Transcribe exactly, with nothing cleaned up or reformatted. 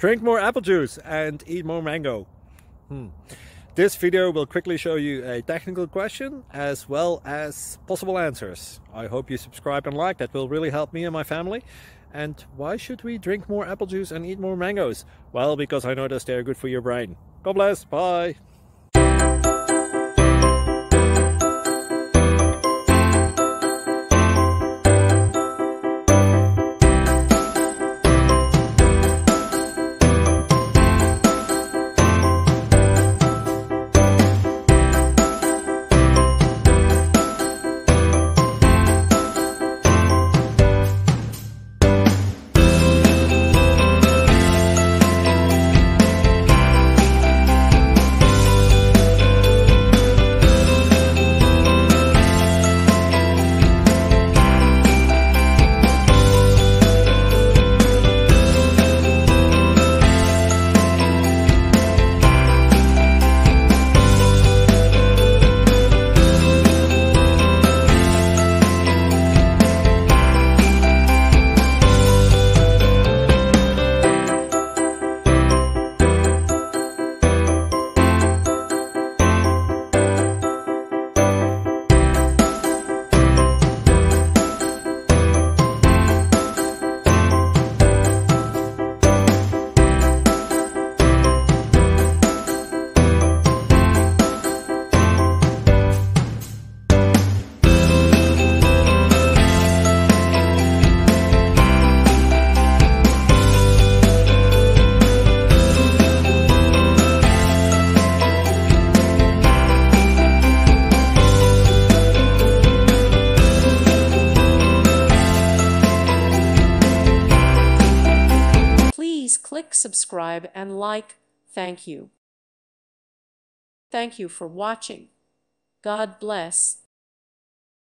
Drink more apple juice and eat more mango. Hmm. This video will quickly show you a technical question as well as possible answers. I hope you subscribe and like, that will really help me and my family. And why should we drink more apple juice and eat more mangoes? Well, because I noticed they're good for your brain. God bless, bye! Please click subscribe and like. Thank you. Thank you for watching. God bless.